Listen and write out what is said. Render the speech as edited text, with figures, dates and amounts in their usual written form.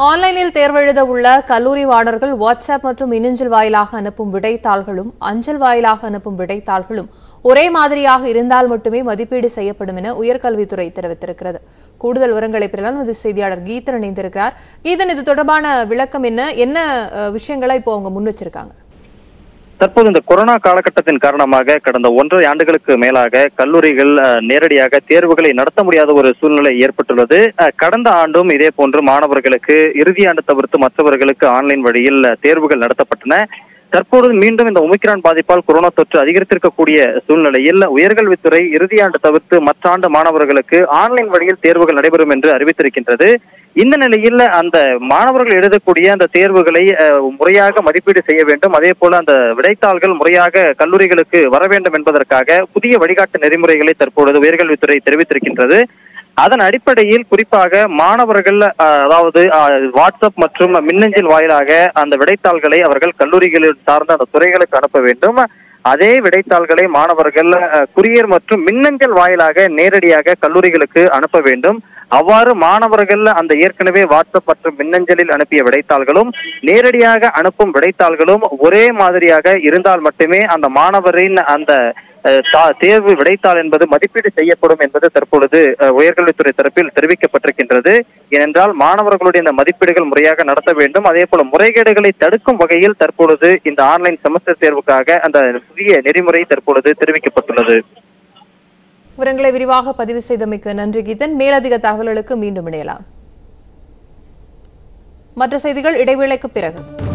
ஆன்லைனில் தேர்வெழுத உள்ள கல்லூரி மாணவர்கள் வாட்ஸ்அப் மற்றும் மின்னஞ்சல் வாயிலாக அனுப்பும் விடைத்தாள்களும் அஞ்சல் வாயிலாக அனுப்பும் விடைத்தாள்களும் ஒரே மாதிரியாக இருந்தால் மட்டுமே மதிப்பீடு செய்யப்படும் என உயர்கல்வித்துறை தெரிவித்திருக்கிறது. கூடுதல் விவரங்களை பெறலாம் நமது செய்தியாளர் கீதன் இணைந்திருக்கிறார். கீதன், இது தொடர்பான விளக்கம் என்ன விஷயங்களை இப்போ அவங்க முன் வச்சிருக்காங்க? தற்போது இந்த கொரோனா காலகட்டத்தின் காரணமாக கடந்த 1.5 ஆண்டுகளுக்கு மேலாக கல்லூரிகள் நேரடியாக தேர்வுகளை நடத்த முடியாத ஒரு சூழ்நிலை ஏற்பட்டுள்ளது. கடந்த ஆண்டும் இதே போன்று மாணவர்களுக்கு இறுதி ஆண்டு தவிர்த்து மற்றவர்களுக்கு ஆன்லைன் வழியில் தேர்வுகள் நடத்தப்பட்டன. தற்போது மீண்டும் இந்த ஒமிக்ரான் பாதிப்பால் கொரோனா தொற்று அதிகரித்திருக்கக்கூடிய சூழ்நிலையில் உயர்கல்வித்துறை இறுதி ஆண்டு தவிர்த்து மற்ற ஆண்டு மாணவர்களுக்கு ஆன்லைன் வழியில் தேர்வுகள் நடைபெறும் என்று அறிவித்திருக்கின்றது. இந்த நிலையில் அந்த மாணவர்கள் எழுதக்கூடிய அந்த தேர்வுகளை முறையாக மதிப்பீடு செய்ய வேண்டும், அதே போல அந்த விடைத்தாள்கள் முறையாக கல்லூரிகளுக்கு வர வேண்டும் என்பதற்காக புதிய வழிகாட்டு நெறிமுறைகளை தற்பொழுது உயர்கல்வித்துறை தெரிவித்திருக்கின்றது. அதன் அடிப்படையில் குறிப்பாக மாணவர்கள் அதாவது வாட்ஸ்அப் மற்றும் மின்னஞ்சல் வாயிலாக அந்த விடைத்தாள்களை அவர்கள் கல்லூரிகளில் சார்ந்த அந்த துறைகளுக்கு அனுப்ப வேண்டும். அதே விடைத்தாள்களை மாணவர்கள் குரியர் மற்றும் மின்னஞ்சல் வாயிலாக நேரடியாக கல்லூரிகளுக்கு அனுப்ப வேண்டும். அவ்வாறு மாணவர்கள் அந்த ஏற்கனவே வாட்ஸ்அப் மற்றும் மின்னஞ்சலில் அனுப்பிய விடைத்தாள்களும் நேரடியாக அனுப்பும் விடைத்தாள்களும் ஒரே மாதிரியாக இருந்தால் மட்டுமே அந்த மாணவரின் அந்த தேர்வு விடைத்தாள் என்பது மதிப்பீடு செய்யப்படும் என்பது தற்பொழுது உயர்கல்வித்துறை தரப்பில் தெரிவிக்கப்பட்டிருக்கின்றது. ஏனென்றால் மாணவர்களுடைய இந்த மதிப்பீடுகள் முறையாக நடத்த வேண்டும். அதே போல முறைகேடுகளை தடுக்கும் வகையில் தற்பொழுது இந்த ஆன்லைன் செமஸ்டர் தேர்வுக்காக அந்த புதிய நெறிமுறை தற்பொழுது தெரிவிக்கப்பட்டுள்ளது. விவரங்களை விரிவாக பதிவு செய்தமைக்கு நன்றி கீதன். மேலதிக தகவல்களுக்கு மீண்டும் இணையலாம். மற்ற செய்திகள் இடைவேளைக்கு பிறகு.